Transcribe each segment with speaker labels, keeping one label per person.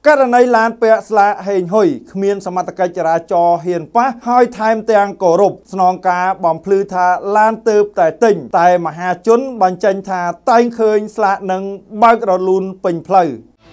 Speaker 1: ករណីឡានពាក់ស្លាកហេងហ៊ុយគ្មានសមត្ថកិច្ចចរាចរណ៍ហ៊ានប៉ះហើយថែមទាំងគោរពស្នងការបំភ្លឺថាឡានទៅតែទិញតែមហាជនបញ្ចេញថាតែងឃើញស្លាកនឹងបើករលូនពេញផ្លូវ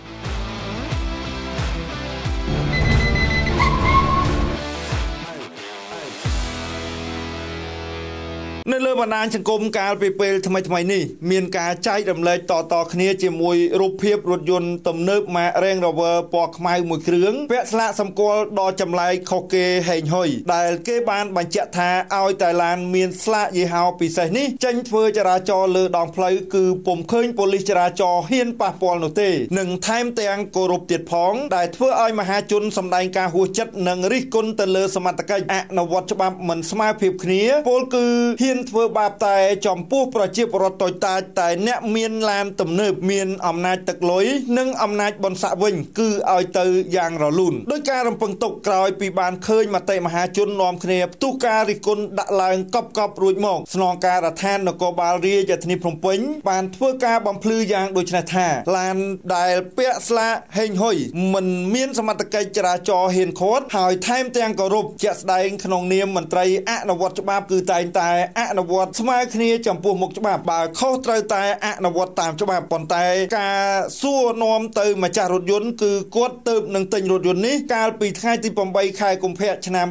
Speaker 1: នៅលើបណ្ដាញសង្គមកាលពីពេលថ្មីៗនេះមានការចែករំលែកតគ្នាជាមួយរូបភាពរថយន្តទំនើបម៉ាក Range Rover ពណ៌ខ្មៅមួយគ្រឿងពាក់ស្លាកសម្គាល់ដ៏ចម្លែកខុសគេហេងហ៊ុយដែលគេបានបញ្ជាក់ថាឲ្យតែឡានមានស្លាកយីហោពិសេសនេះចេញធ្វើចរាចរណ៍លើដងផ្លូវគឺពុំឃើញប៉ូលីសចរាចរណ៍ហ៊ានប៉ះពាល់នោះទេនិងថែមទាំងគោរពទៀតផងដែលធ្វើឲ្យមហាជនសម្ដែងការហួសចិត្តនិងរិះគន់ទៅលើសមត្ថកិច្ចអនុវត្តច្បាប់មិនស្មើភាពគ្នាពលគឺហ៊ានធ្វើបាបតែចំពោះប្រជាពលរដ្ឋតូចតាចតែអ្នកមានឡានទំនើបមានអំណាចទឹកលុយនិងអំណាចបនស័កវិញគឺឲ្យទៅយ៉ាងរលូនដោយការរំពឹងទុកក្រោយពីបានឃើញមតិមហាជននាំគ្នាផ្ទុះការរិះគន់ដាក់ឡើងកប់រួចមកស្នងការរដ្ឋាភិបាលនគរបាលរាជធានីភ្នំពេញបានធ្វើការបំភ្លឺយ៉ាងដូចនេះថាឡានដែលពាក់ស្លាកហេងហ៊ុយមិនមានសមត្ថកិច្ចចរាចរណ៍ហ៊ានឃាត់ហើយថែមទាំងគោរពជាក់ស្ដែងក្នុងនាមមន្ត្រីអនុវត្តច្បាប់គឺតែងតែអនុវត្តស្មើគ្នាចំពោះមុខច្បាប់បើខុសត្រូវតែអនុវត្តតាមច្បាប់ប៉ុន្តែការសួរនាំទៅម្ចាស់រថយន្តគឺគាត់ទៅនឹងទិញរថយន្តនេះកាលពីថ្ងៃទី8ខែកុម្ភៈឆ្នាំ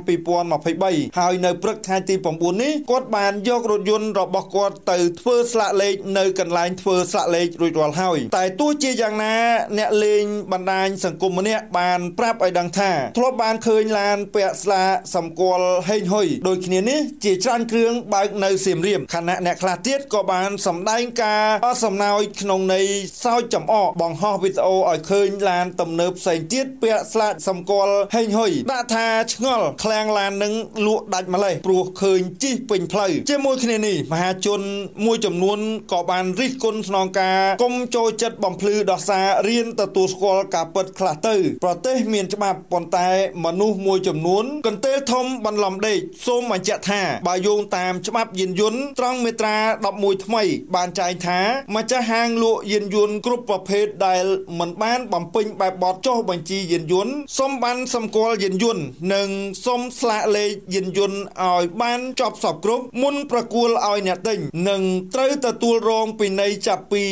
Speaker 1: 2023ហើយនៅព្រឹកថ្ងៃទី9នេះគាត់បានយករថយន្តរបស់គាត់ទៅធ្វើស្លាកលេខនៅកន្លែងធ្វើស្លាកលេខរួចរាល់ហើយតែទោះជាយ៉ាងណាអ្នកលេងបណ្ដាញសង្គមម្នាក់បានប្រាប់ឲ្យដឹងថាធ្លាប់បានឃើញឡានពាក់ស្លាកសម្គាល់ហេងហ៊ុយដូចគ្នានេះជាច្រើនគ្រឿងបើកនៅសៀមរាបខណៈអ្នកខ្លះទៀតក៏បានសម្ដែងការអត់សំណើចក្នុងន័យសើចចំអកបង្ហោះវីដេអូឲ្យឃើញឡានទំនើបផ្សេងទៀតពាក់ស្លាកសម្គាល់ហេងហ៊ុយដាក់ថាឆ្ងល់ឃ្លាំងឡាននឹងលក់ដាច់ម្លេះព្រោះឃើញជិះពេញផ្លូវជាមួយគ្នានេះមហាជនមួយចំនួនក៏បានរិះគន់ស្នងការគុំចូលចិត្តបំភ្លឺដោះសាររៀនទទួលស្គាល់ការពិតខ្លះទៅប្រទេសមានច្បាប់ប៉ុន្តែមនុស្សមួយចំនួនកន្ទេលធំបន្លំដេកសូមបញ្ជាក់ថាបើយោងតាមច្បាប់យានយន្តត្រង់មាត្រា11ថ្មីបានចែងថាម្ចាស់ហាងលក់យានយន្តគ្រប់ប្រភេទដែលមិនបានបំពេញបែបបទចុះបញ្ជីយានយន្តសុំបានសម្គាល់យានយន្តនិងសុំស្លាកលេខយានយន្តឲ្យបានចប់សពគ្រប់មុនប្រគល់ឲ្យអ្នកទិញនិងត្រូវទទួលរងពិន័យចាប់ពី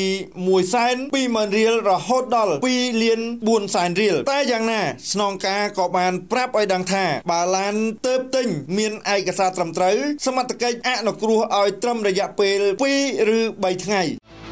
Speaker 1: 120,000រៀលរហូតដល់2,400,000រៀលតែយ៉ាងណាស្នងការក៏បានប្រាប់ឲ្យដឹងថាបើឡានទើបទិញមានឯកសារត្រឹមត្រូវសមត្ថកិច្ចអនុគ្រោះឲ្យត្រឹមរយៈពេល2 ឬ 3 ថ្ងៃ